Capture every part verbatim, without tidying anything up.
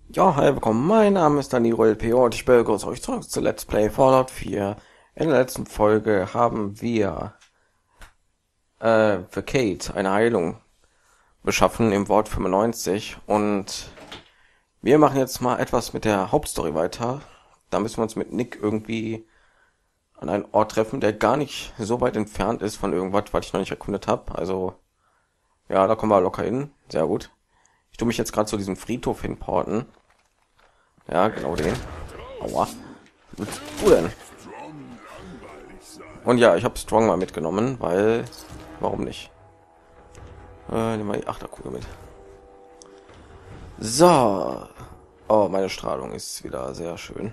Ja, hi, willkommen. Mein Name ist Danilo L P und ich begrüße euch zurück zu Let's Play Fallout vier. In der letzten Folge haben wir äh, für Kate eine Heilung beschaffen im Wort fünfundneunzig und wir machen jetzt mal etwas mit der Hauptstory weiter. Da müssen wir uns mit Nick irgendwie an einen Ort treffen, der gar nicht so weit entfernt ist von irgendwas, was ich noch nicht erkundet habe. Also, ja, da kommen wir locker hin. Sehr gut. Ich tue mich jetzt gerade zu diesem Friedhof hinporten. Ja, genau den. Aua. Was willst du denn? Und ja, ich habe Strong mal mitgenommen, weil... Warum nicht? Äh, nehmen wir die Achterkugel mit. So. Oh, meine Strahlung ist wieder sehr schön.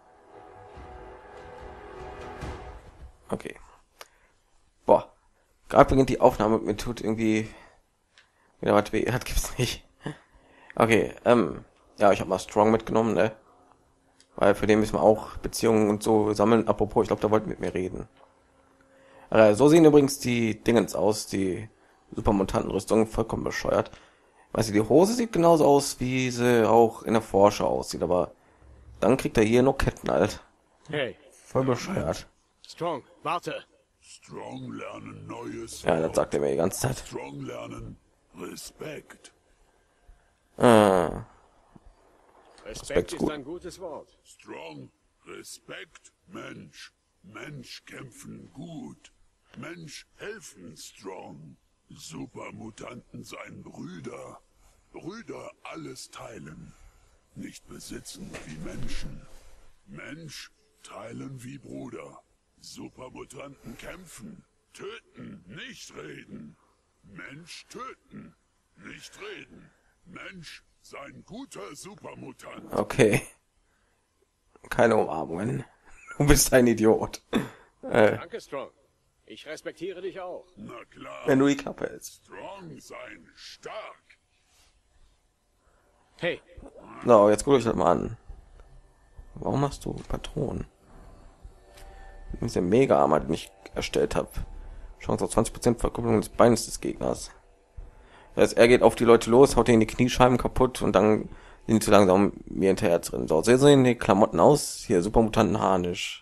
Okay. Boah. Gerade beginnt die Aufnahme, mir tut irgendwie... Wieder was weh, das gibt's nicht. Okay, ähm... ja, ich habe mal Strong mitgenommen, ne? Weil für den müssen wir auch Beziehungen und so sammeln. Apropos, ich glaube, da wollten mit mir reden. Äh, so sehen übrigens die Dingens aus, die Supermutantenrüstung, vollkommen bescheuert. Weißt du, die Hose sieht genauso aus, wie sie auch in der Vorschau aussieht, aber dann kriegt er hier noch Ketten halt. Hey, Voll bescheuert. Strong, warte. Strong lernen Neues. Ja, das sagt er mir die ganze Zeit. Strong lernen Respekt. Äh, Respekt ist gut. ein gutes Wort. Strong Respekt. Mensch. Mensch kämpfen gut. Mensch helfen Strong. Supermutanten seien Brüder. Brüder alles teilen. Nicht besitzen wie Menschen. Mensch teilen wie Bruder. Supermutanten kämpfen. Töten, nicht reden. Mensch töten, nicht reden. Mensch sein guter Supermutant. okay. Keine Umarmungen. Du bist ein Idiot. Äh, Danke, Strong. Ich respektiere dich auch. Na klar. wenn du die Klappe hältst. Strong sein stark. Hey, So, jetzt guckt euch das mal an. Warum hast du Patronen? Das ist der Mega-Armor, den ich erstellt habe. Chance auf zwanzig Prozent Verkupplung des Beines des Gegners. Das heißt, er geht auf die Leute los, haut denen die Kniescheiben kaputt und dann sind die zu langsam mir hinterher drin. So, so sehen die Klamotten aus. Hier, Supermutanten Harnisch.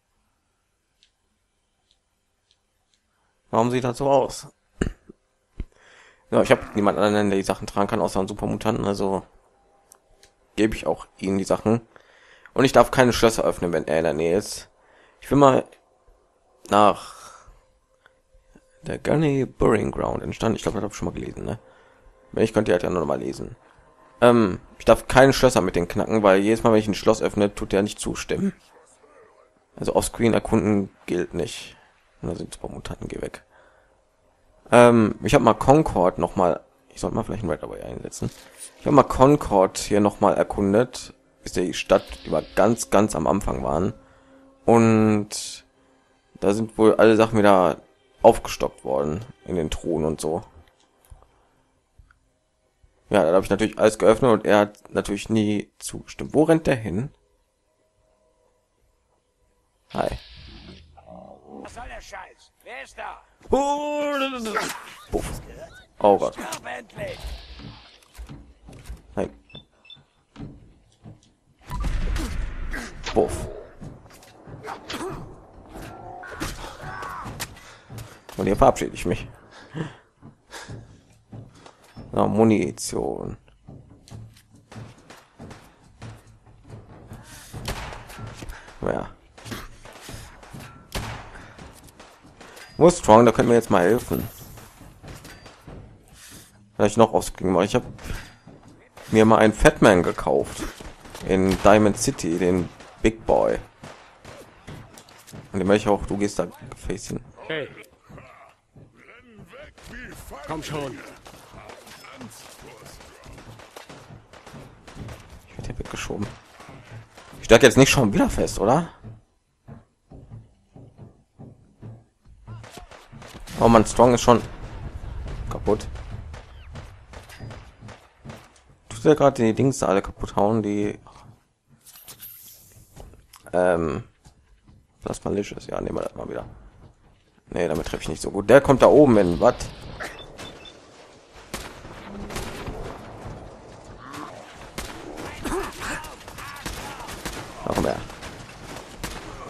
Warum sieht das so aus? Ja, ich habe niemand anderen, der die Sachen tragen kann, außer einen Supermutanten, also gebe ich auch ihnen die Sachen. Und ich darf keine Schlösser öffnen, wenn er in der Nähe ist. Ich will mal nach der Gunny Burying Ground entstanden. Ich glaube, das habe ich schon mal gelesen, ne? Wenn ich könnte, halt ja noch mal lesen. Ähm, ich darf keinen Schlösser mit den knacken, weil jedes Mal, wenn ich ein Schloss öffne, tut der nicht zustimmen. Also offscreen erkunden gilt nicht. Und da sind Supermutanten, geh weg. Ähm, ich habe mal Concord noch mal. Ich sollte mal vielleicht einen Red Away einsetzen. Ich habe mal Concord hier noch mal erkundet, bis die Stadt über ganz, ganz am Anfang waren. Und da sind wohl alle Sachen wieder aufgestockt worden in den Truhen und so. Ja, da habe ich natürlich alles geöffnet und er hat natürlich nie zugestimmt. Wo rennt der hin? Hi. Was soll der Scheiß? Wer ist da? Puff. Oh Gott. Stirb endlich! Hi. Puff. Und hier verabschiede ich mich. So, Munition. Ja. Wo ist Strong? Da können wir jetzt mal helfen. Vielleicht noch auskriegen, weil ich habe mir mal einen Fatman gekauft in Diamond City, den Big Boy. Und den möchte ich auch. Du gehst da facing. hey, Rennen weg wie Feinde. komm schon. Angst vor Strong. Ich werde hier weggeschoben. Ich stecke jetzt nicht schon wieder fest, oder? Oh man, Strong ist schon kaputt. Tut er gerade die Dings da alle kaputt hauen, die ähm das malicious. Ja, nehmen wir das mal wieder. Nee, damit treffe ich nicht so gut. Der kommt da oben hin. Was?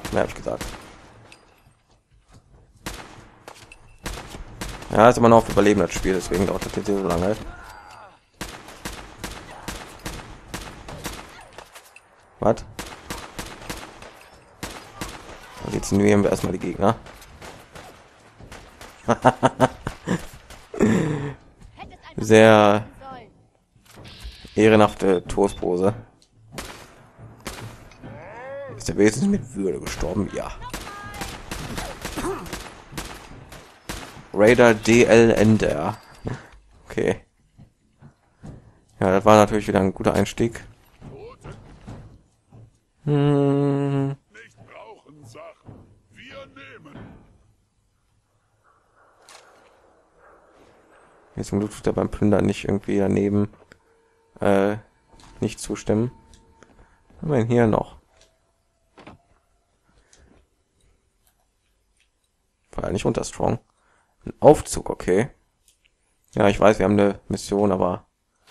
Mehr habe ich gesagt. Ja, ist immer noch auf Überleben das Spiel, deswegen dauert das jetzt so lange. Was? Jetzt nehmen wir erstmal die Gegner. Sehr ehrenhafte Toastpose. Ist der wesentlich mit Würde gestorben? Ja. Raider D L Ender. Okay. Ja, das war natürlich wieder ein guter Einstieg. Hm. Nicht brauchen Sachen. Wir nehmen. Jetzt zum Glück tut er beim Plündern nicht irgendwie daneben äh, nicht zustimmen. Haben wir ihn hier noch? War nicht unter Strong. Ein Aufzug, okay. Ja, ich weiß, wir haben eine Mission, aber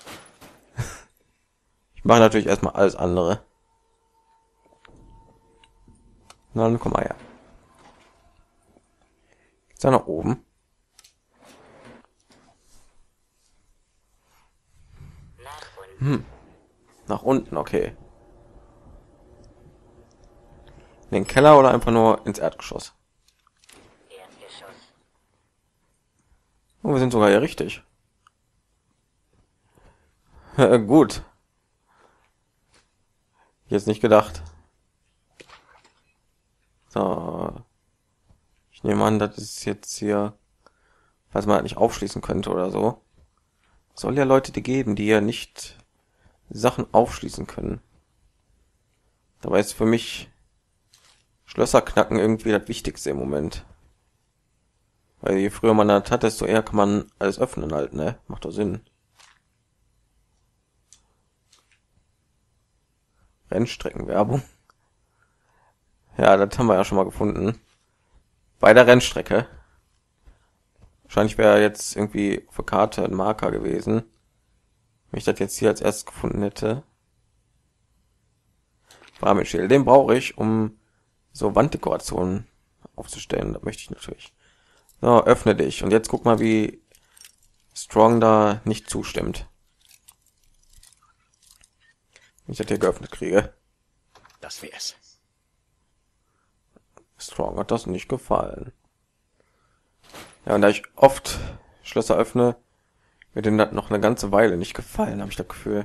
ich mache natürlich erstmal alles andere. Na, dann komm mal her. Ist da nach oben? Hm. Nach unten, okay. In den Keller oder einfach nur ins Erdgeschoss? Oh, wir sind sogar hier richtig. Gut. Jetzt nicht gedacht. So. Ich nehme an, das ist jetzt hier, was man halt nicht aufschließen könnte oder so. Soll ja Leute die geben, die ja nicht Sachen aufschließen können. Dabei ist für mich Schlösser knacken irgendwie das Wichtigste im Moment. Weil je früher man das hat, desto eher kann man alles öffnen halt, ne? Macht doch Sinn. Rennstreckenwerbung. Ja, das haben wir ja schon mal gefunden. Bei der Rennstrecke. Wahrscheinlich wäre jetzt irgendwie auf der Karte ein Marker gewesen. Wenn ich das jetzt hier als erstes gefunden hätte. Bramenschild, den brauche ich, um so Wanddekorationen aufzustellen. Das möchte ich natürlich. So, öffne dich. Und jetzt guck mal, wie Strong da nicht zustimmt. Wenn ich das hier geöffnet kriege. Das wär's. Strong hat das nicht gefallen. Ja, und da ich oft Schlösser öffne, wird denen das noch eine ganze Weile nicht gefallen, habe ich das Gefühl.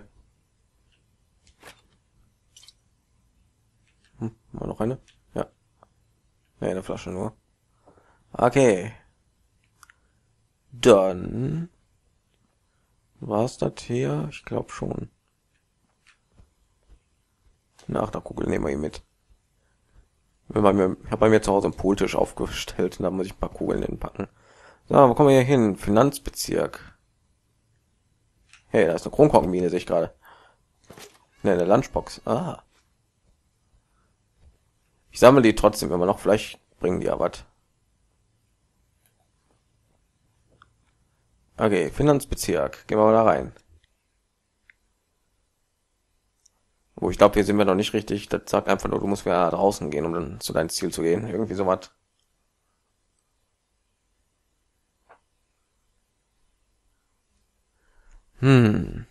Hm, mal noch eine? Ja. Ne, eine Flasche nur. Okay. Dann war's das hier? Ich glaube schon. Nach der Kugel nehmen wir ihn mit. Wenn bei mir, ich habe bei mir zu Hause einen Pooltisch aufgestellt und da muss ich ein paar Kugeln hinpacken. So, wo kommen wir hier hin? Finanzbezirk. Hey, da ist eine Kronkorkenmine, sehe ich gerade. Ne, eine Lunchbox. Ah. Ich sammle die trotzdem immer noch. Vielleicht bringen die ja was. Okay, Finanzbezirk. Gehen wir mal da rein. Oh, ich glaube, hier sind wir noch nicht richtig. Das sagt einfach nur, du musst wieder draußen gehen, um dann zu deinem Ziel zu gehen. Irgendwie sowas. Hm.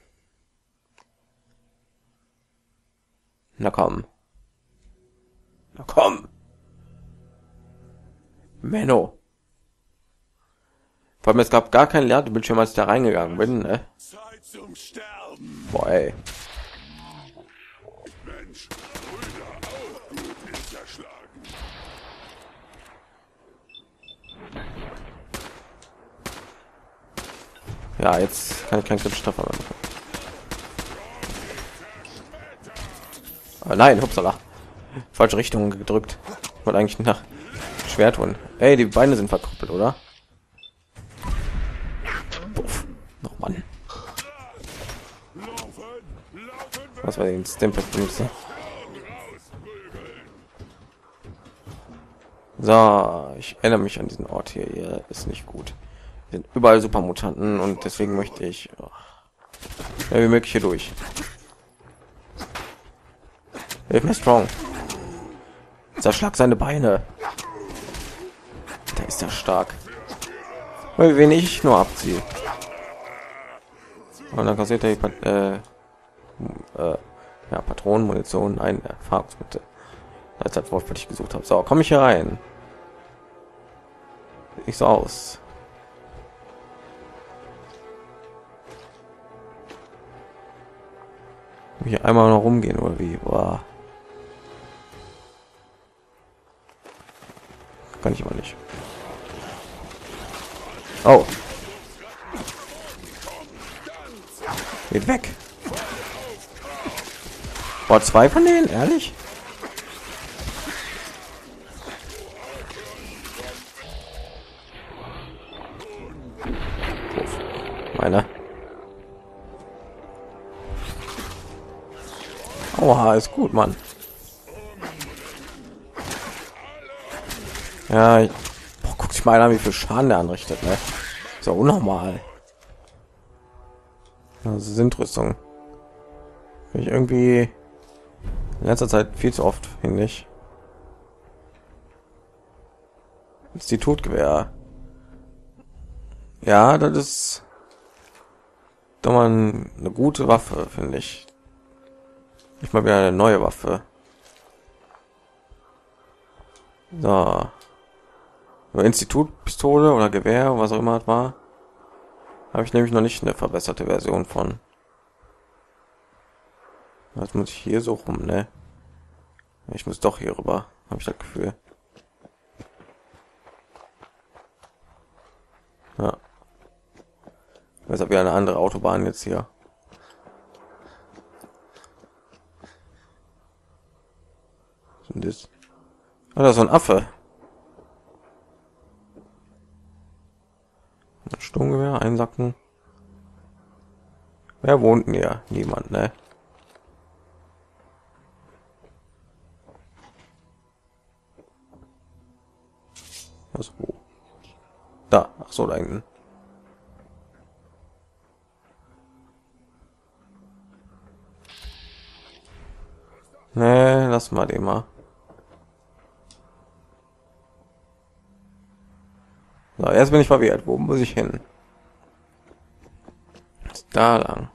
Na komm. Na komm. Menno. Vor allem, es gab gar keinen Ladebildschirm, als ich da reingegangen bin, ne? Zeit zum Sterben. Boah, ey. Mensch, Brüder auch gut hinterschlagen. Ja, jetzt kann ich keinen Griffstreffer mehr machen. Ah, nein, hupsala. Falsche Richtung gedrückt. Ich wollte eigentlich nach Schwert holen. Ey, die Beine sind verkrüppelt, oder? Puff. Noch Mann. Was war den Stempel benutzen? So, ich erinnere mich an diesen Ort hier. Hier ist nicht gut. Hier sind überall Supermutanten und deswegen möchte ich oh, ja, wie möglich hier durch. Hilf mir Strong. Zerschlag seine Beine. Da ist er stark. Weil wenig ich nur abziehe. Und dann kassiert er die Pat äh, äh, ja, Patronen, Munition, ein Erfahrungsmittel. Das ist das Wort, was ich gesucht habe. So, komme ich hier rein. Sieht nicht so aus. Hier einmal noch rumgehen oder wie? Boah. Kann ich aber nicht. Oh. Geht weg. Boah, zwei von denen, ehrlich? Puff. Meiner. Oha, ist gut, Mann. Ja, ich, boah, guck dich mal an, wie viel Schaden der anrichtet, ne? Ist ja unnormal. Also sind Rüstung. Ich irgendwie in letzter Zeit viel zu oft, finde ich. Institutgewehr. Ja, das ist doch mal eine gute Waffe, finde ich. Ich mal wieder eine neue Waffe. So. Institutpistole oder Gewehr, was auch immer es war. Habe ich nämlich noch nicht eine verbesserte Version von. Das muss ich hier so rum, ne? Ich muss doch hier rüber, habe ich das Gefühl. Ja. Das ist wieder eine andere Autobahn jetzt hier. Was ist das? Ah, da ist so ein Affe. Ein Sturmgewehr einsacken. Wer wohnt denn hier? Niemand, ne? Was wo? Da, ach so, da hinten. Ne, lass mal den mal. So, erst bin ich verwirrt. Wo muss ich hin? Da lang.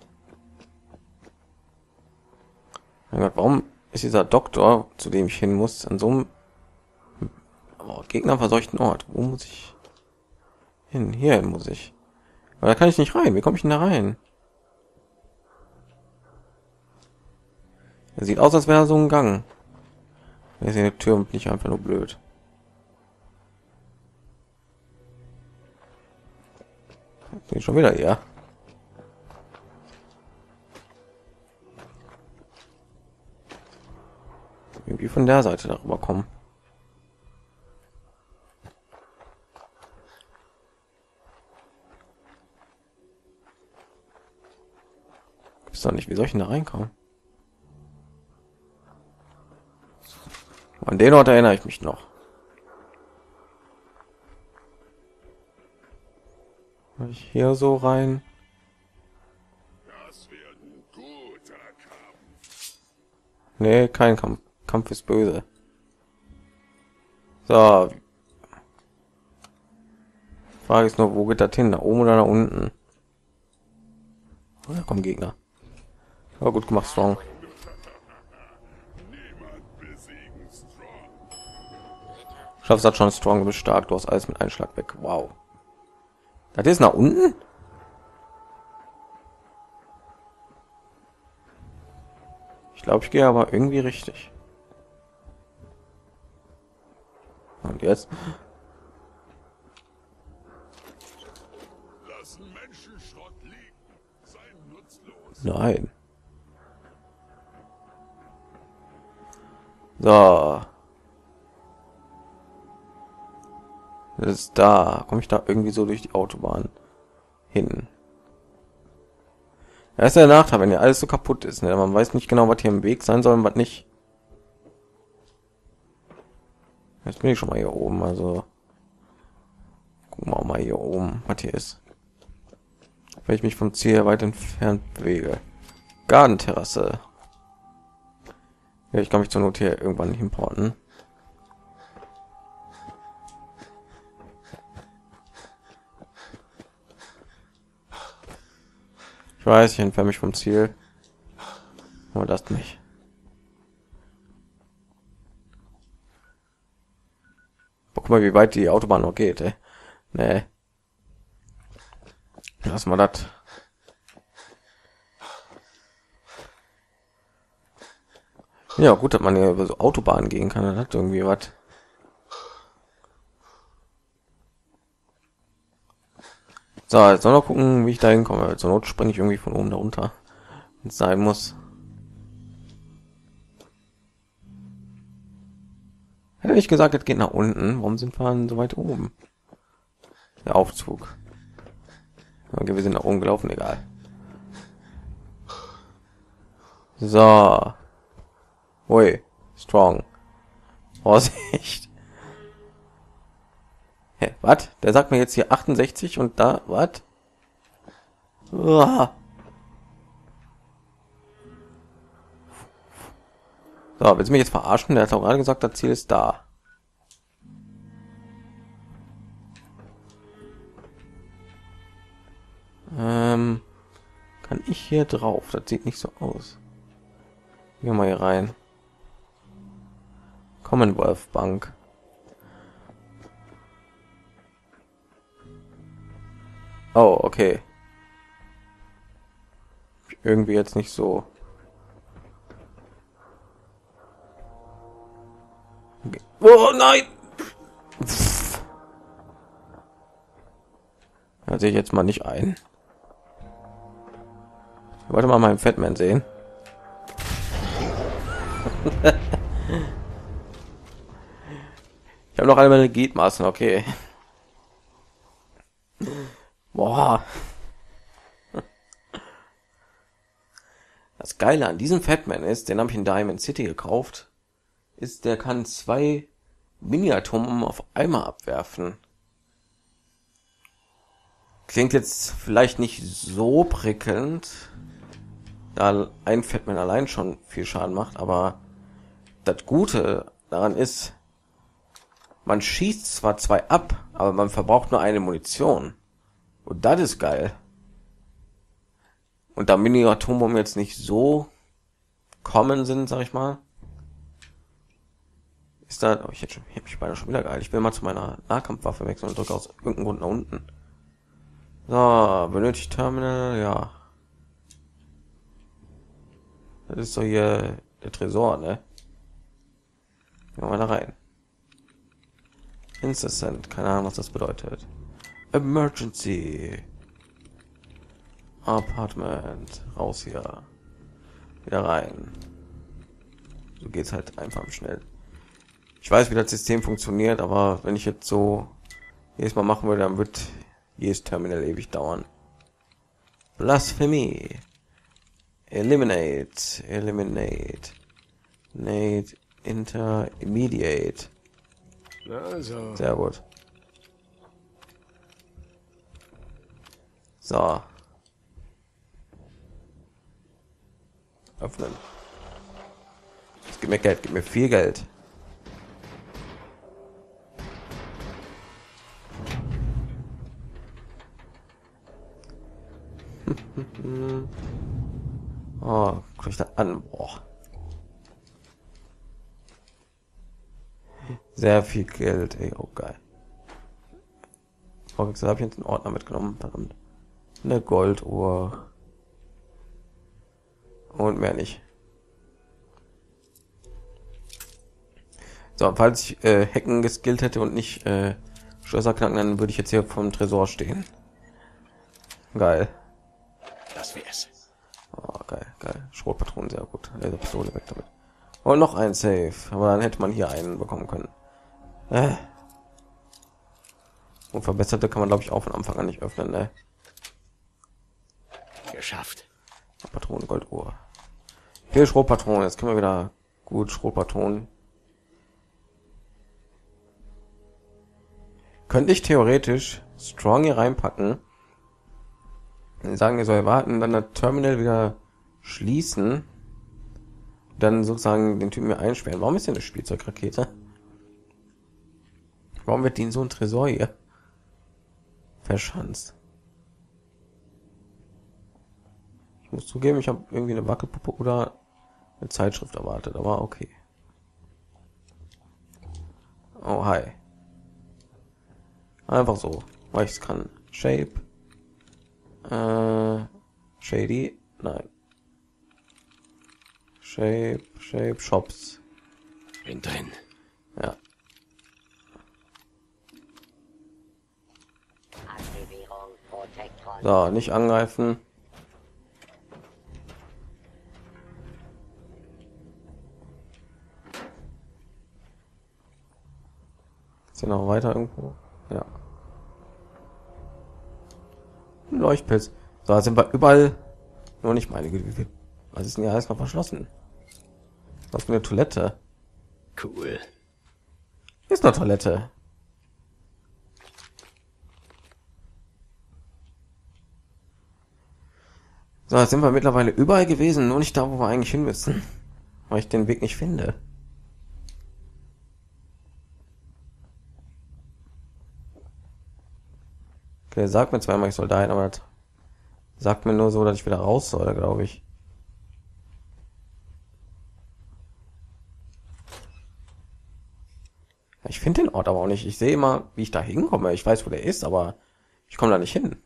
Mein Gott, warum ist dieser Doktor, zu dem ich hin muss, an so einem oh, gegnerverseuchten Ort? Wo muss ich hin? Hierhin muss ich. Aber da kann ich nicht rein. Wie komme ich denn da rein? Er sieht aus, als wäre so ein Gang. Er ist eine Tür und nicht einfach nur blöd. Bin schon wieder hier. Irgendwie von der Seite darüber kommen. Gibt's doch nicht, wie soll ich denn da reinkommen? An den Ort erinnere ich mich noch. Ich hier so rein. Das wird ein guter Kampf. Nee, kein Kampf. Kampf ist böse. So. Frage ist nur, wo geht das hin? Nach oben oder nach unten? Oh, da kommen Gegner. Aber gut gemacht, Strong. Niemand besiegen Strong. Schaffst das schon, Strong, du bist stark. Du hast alles mit einem Schlag weg. Wow. Das ist nach unten? Ich glaube, ich gehe aber irgendwie richtig. Und jetzt? Lassen Menschen Schrott liegen. Seien nutzlos. Nein. So. Das ist da. Komme ich da irgendwie so durch die Autobahn hin? Ja, ist der Nachteil, wenn ja alles so kaputt ist. Ne? Man weiß nicht genau, was hier im Weg sein soll und was nicht. Jetzt bin ich schon mal hier oben. Also gucken wir auch mal hier oben, was hier ist. Wenn ich mich vom Ziel weit entfernt bewege. Gartenterrasse. Ja, ich kann mich zur Not hier irgendwann hinporten. weiß, ich entferne mich vom Ziel. Oh, lasst mich. Oh, guck mal, wie weit die Autobahn noch geht, ey. Nee. Lass mal das. Ja, gut, dass man hier über so Autobahnen gehen kann. Das hat irgendwie was. So, jetzt soll noch gucken, wie ich da hinkomme. Zur Not springe ich irgendwie von oben da runter, wenn es sein muss. Hätte ich gesagt, es geht nach unten. Warum sind wir denn so weit oben? Der Aufzug. Okay, wir sind nach oben gelaufen, egal. So. Ui, strong. Vorsicht. Hä, was? Der sagt mir jetzt hier achtundsechzig und da, was? Uah. So, willst du mich jetzt verarschen? Der hat auch gerade gesagt, das Ziel ist da. Ähm, kann ich hier drauf? Das sieht nicht so aus. Gehen wir mal hier rein. Commonwealth Bank. Oh, okay. Irgendwie jetzt nicht so. Okay. Oh nein! Da sehe ich jetzt mal nicht ein. Ich wollte mal meinen Fatman sehen. Ich habe noch alle meine Gliedmaßen, okay. Boah. Das Geile an diesem Fatman ist, den habe ich in Diamond City gekauft, ist, der kann zwei Mini-Atomen auf einmal abwerfen. Klingt jetzt vielleicht nicht so prickelnd, da ein Fatman allein schon viel Schaden macht, aber das Gute daran ist, man schießt zwar zwei ab, aber man verbraucht nur eine Munition. Und das ist geil. Und da Mini-Atombomben jetzt nicht so kommen sind, sag ich mal, ist da, oh, ich hätte schon, ich hab mich beinahe schon wieder geil. Ich will mal zu meiner Nahkampfwaffe wechseln und drücke aus irgendeinem Grund nach unten. So, benötigt Terminal, ja. Das ist so hier der Tresor, ne? Gehen wir mal da rein. Incessant, keine Ahnung, was das bedeutet. Emergency. Apartment. Raus hier. Wieder rein. So geht's halt einfach schnell. Ich weiß, wie das System funktioniert, aber wenn ich jetzt so jedes Mal machen würde, dann wird jedes Terminal ewig dauern. Blasphemy. Eliminate. Eliminate. Nate. Inter. Immediate. Also, Sehr gut. So. Öffnen. Es gibt mir Geld, gibt mir viel Geld. Oh, guck ich da an. Boah. Sehr viel Geld, ey, oh geil. Oh, habe ich jetzt einen Ordner mitgenommen, verdammt. Eine Golduhr. Und mehr nicht. So, falls ich äh, Hacken geskillt hätte und nicht äh, Schlösser knacken, dann würde ich jetzt hier vom Tresor stehen. Geil. das wär's. Oh, geil, geil. Schrotpatronen, sehr gut. Also Pistole weg damit. Und noch ein Safe. Aber dann hätte man hier einen bekommen können. Äh. Und verbesserte kann man, glaube ich, auch von Anfang an nicht öffnen, ne? Geschafft. Patronen, Golduhr. Viel Schrotpatronen. Jetzt können wir wieder gut Schrotpatronen. Könnte ich theoretisch Strong hier reinpacken. Sagen, er soll warten, dann das Terminal wieder schließen. Dann sozusagen den Typen mir einsperren. Warum ist denn eine Spielzeugrakete? Warum wird die in so ein Tresor hier verschanzt? Ich muss zugeben, ich habe irgendwie eine Wackelpuppe oder eine Zeitschrift erwartet, aber okay. Oh, hi. Einfach so, weil ich es kann. Shape. Äh, Shady. Nein. Shape, Shape, Shops. Bin drin. Ja. Aktivierung Protektron. So, nicht angreifen. Ist hier noch weiter irgendwo? Ja. Ein Leuchtpilz. So, da sind wir überall. Nur nicht meine Güte. Was ist denn hier alles noch verschlossen? Was für eine Toilette? Cool. Hier ist eine Toilette. So, jetzt sind wir mittlerweile überall gewesen, nur nicht da, wo wir eigentlich hin müssen. Weil ich den Weg nicht finde. Okay, sagt mir zweimal, ich soll dahin, aber das sagt mir nur so, dass ich wieder raus soll, glaube ich. Ich finde den Ort aber auch nicht. Ich sehe immer, wie ich da hinkomme. Ich weiß, wo der ist, aber ich komme da nicht hin.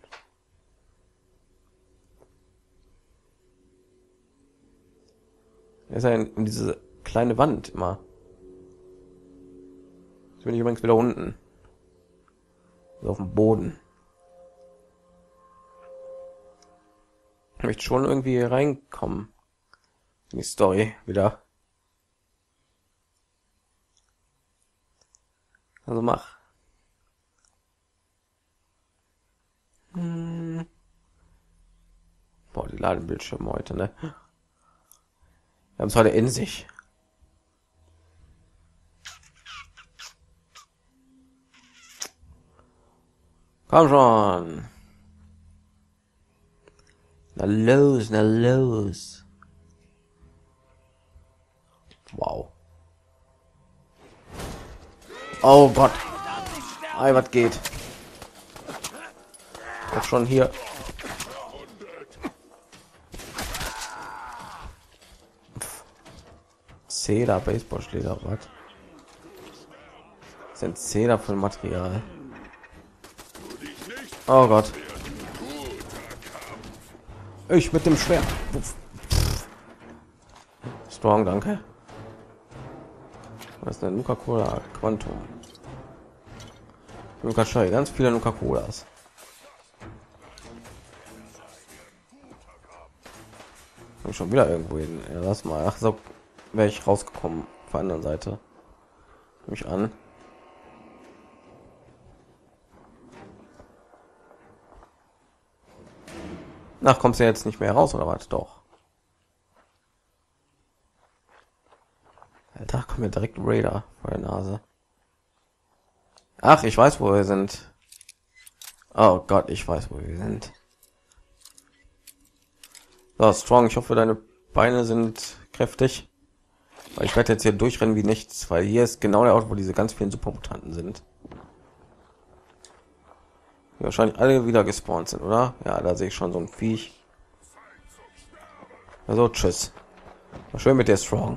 Er ist ja in, in diese kleine Wand immer. Jetzt bin ich übrigens wieder unten. Also auf dem Boden. Ich möchte schon irgendwie reinkommen. In die Story wieder. Also mach. Hm. Boah, die Ladebildschirme heute, ne? Wir haben es heute in sich. Komm schon. Na los, na los. Wow. Oh Gott. Ei, was geht? Auch schon hier. Zeder, Baseballschläger, was? Sind Zeder von Material? Oh Gott. Ich mit dem Schwert. Strong, danke. Was ist denn Nuka-Cola Quantum? Nuka Chai, ganz viele Nuka-Colas. Bin schon wieder irgendwo hin. Ja, lass mal. Ach so, wäre ich rausgekommen auf der anderen Seite. Mich an. Ach, kommst du jetzt nicht mehr raus oder was? Doch. Da kommt mir direkt Raider vor der Nase. Ach, ich weiß, wo wir sind. Oh Gott, ich weiß, wo wir sind. So, Strong, ich hoffe, deine Beine sind kräftig. Weil ich werde jetzt hier durchrennen wie nichts, weil hier ist genau der Ort, wo diese ganz vielen Supermutanten sind. Die wahrscheinlich alle wieder gespawnt sind, oder? Ja, da sehe ich schon so ein Viech. Also, tschüss. War schön mit dir, Strong.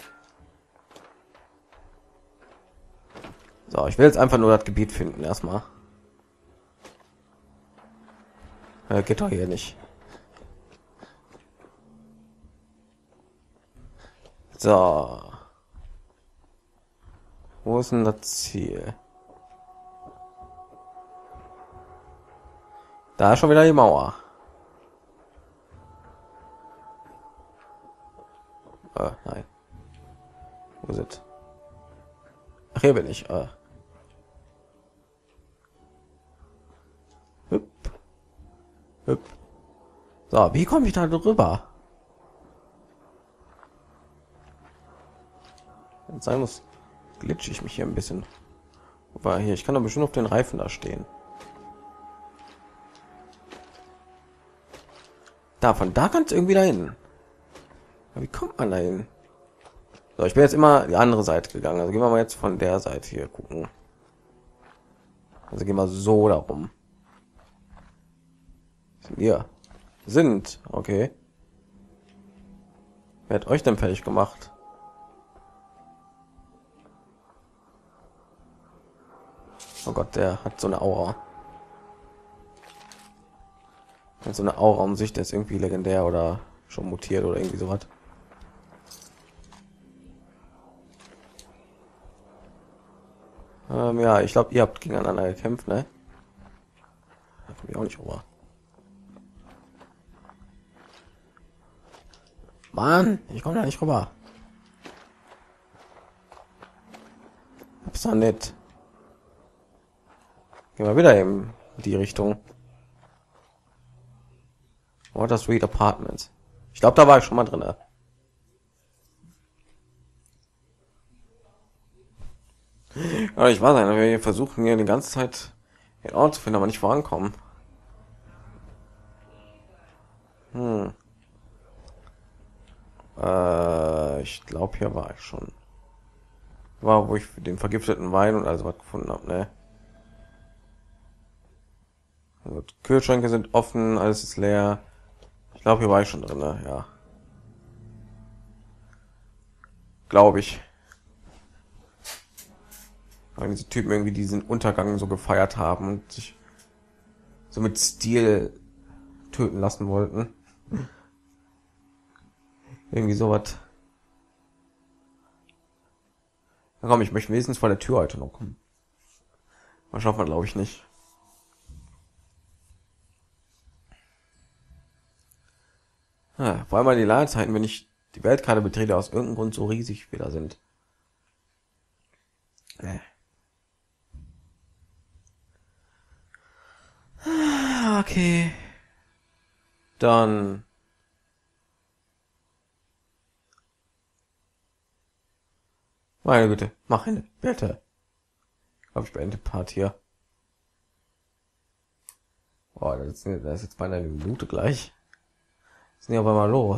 So, ich will jetzt einfach nur das Gebiet finden, erstmal. Äh, geht doch hier nicht. So. Wo ist denn das Ziel? Da ist schon wieder die Mauer. Äh, nein. Wo ist es? Ach, hier bin ich. Äh. Hüpp. Hüpp. So, wie komme ich da drüber? Wenn es sein muss, glitsche ich mich hier ein bisschen. Wobei hier, ich kann doch bestimmt auf den Reifen da stehen. Da, von da kann es irgendwie dahin. Aber wie kommt man dahin? So, ich bin jetzt immer die andere Seite gegangen. Also gehen wir mal jetzt von der Seite hier gucken. Also gehen wir so darum. Sind wir sind okay. Wer hat euch denn fertig gemacht? Oh Gott, der hat so eine Aura. Und so eine Aura um sich, der ist irgendwie legendär oder schon mutiert oder irgendwie sowas. Ähm, ja, ich glaube, ihr habt gegeneinander gekämpft, ne? Da komme ich auch nicht rüber. Mann, ich komme da nicht rüber. Hab's doch nicht. Gehen wir wieder in die Richtung. Water Street Apartments. Ich glaube, da war ich schon mal drin. Aber ich weiß nicht, wir versuchen hier die ganze Zeit den Ort zu finden, aber nicht vorankommen. Hm. Äh, ich glaube, hier war ich schon. War, wo ich den vergifteten Wein und also was gefunden habe, ne? Also, Kühlschränke sind offen, alles ist leer. Ich glaube, hier war ich schon drin, ne? Ja. Glaube ich. Weil diese Typen irgendwie diesen Untergang so gefeiert haben und sich so mit Stil töten lassen wollten. Irgendwie sowas. Na komm, ich möchte wenigstens vor der Tür heute noch kommen. Mal schaffen wir, glaube ich, nicht. Ja, vor allem die Ladezeiten, wenn ich die Weltkarte betrete, aus irgendeinem Grund so riesig wieder sind. Nee. Okay. Dann. Meine Güte, mach eine, bitte. Glaube ich beende Part hier. Oh, das ist, das ist jetzt beinahe eine Minute gleich. Sind ja aber mal los.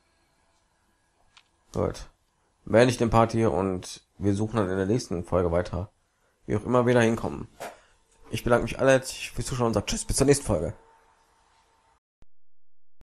Gut. Beende ich den Part hier und wir suchen dann in der nächsten Folge weiter. Wie auch immer wir da hinkommen. Ich bedanke mich alle herzlich fürs Zuschauen und sage Tschüss, bis zur nächsten Folge.